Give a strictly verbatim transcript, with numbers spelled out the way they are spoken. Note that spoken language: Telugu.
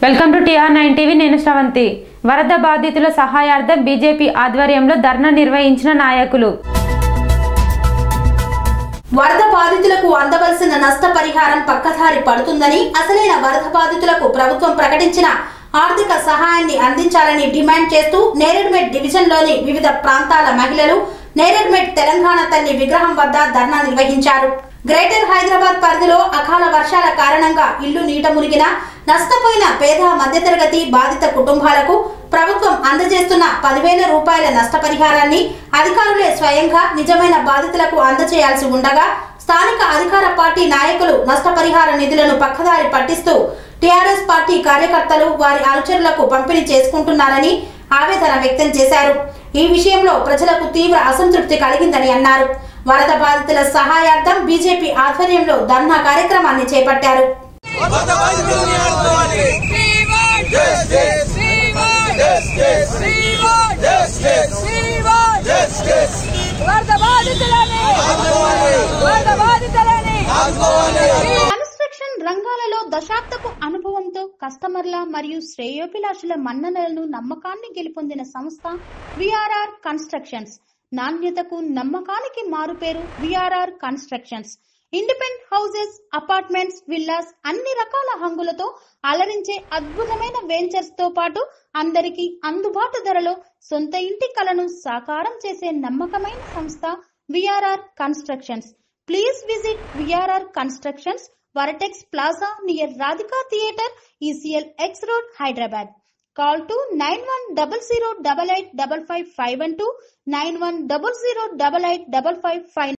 Welcome to TR nine TV. నేను శ్రవంతి. వరద బాధితుల సహాయార్థం బీజేపీ ఆధ్వర్యంలో ధర్నా నిర్వహించిన నాయకులు. వరద బాధితులకు అందవలసిన నష్టపరిహారం పక్కదారి పడుతుందని, అసలైన వరద బాధితులకు ప్రభుత్వం ప్రకటించిన ఆర్థిక సహాయాన్ని అందించాలని డిమాండ్ చేస్తూ నేరేడ్మెట్ డివిజన్లోని వివిధ ప్రాంతాల మహిళలు నేరేడ్మెట్ తెలంగాణ తల్లి విగ్రహం వద్ద ధర్నా నిర్వహించారు. గ్రేటర్ హైదరాబాద్ పరిధిలో అకాల వర్షాల కారణంగా ఇల్లు నీట మునిగిన నష్టపోయిన పేద మధ్యతరగతి బాధిత కుటుంబాలకు ప్రభుత్వం అందజేస్తున్న పదివేల రూపాయల నష్టపరిహారాన్ని అధికారులే స్వయంగా నిజమైన బాధితులకు అందజేయాల్సి ఉండగా స్థానిక అధికార పార్టీ నాయకులు నష్టపరిహార నిధులను పక్కదారి పట్టిస్తూ టీఆర్ఎస్ పార్టీ కార్యకర్తలు వారి అనుచరులకు పంపిణీ చేసుకుంటున్నారని ఆవేదన వ్యక్తం చేశారు. ఈ విషయంలో ప్రజలకు తీవ్ర అసంతృప్తి కలిగిందని అన్నారు. వరద బాధితుల సహాయార్థం బీజేపీ ఆధ్వర్యంలో ధర్నా కార్యక్రమాన్ని చేపట్టారు. కన్స్ట్రక్షన్ రంగాలలో దశాబ్దపు అనుభవంతో కస్టమర్ల మరియు శ్రేయోభిలాషుల మన్ననలను నమ్మకాన్ని గెలుపొందిన సంస్థ విఆర్ఆర్ కన్స్ట్రక్షన్స్. నాణ్యతకు నమ్మకానికి మారుపేరు VRR constructions. Independent houses, apartments, villas అన్ని రకాల హంగులతో అలరించే అద్భుతమైన వెంచర్స్ తో పాటు అందరికీ అందుబాటు ధరలో సొంత ఇంటి కలను సాకారం చేసే నమ్మకమైన సంస్థ VRR constructions. Please visit VRR constructions, Vertex plaza near Radhika theatre, ECL X road, Hyderabad. Call to nine one zero zero eight eight five five five one two, nine one zero zero eight eight five five five.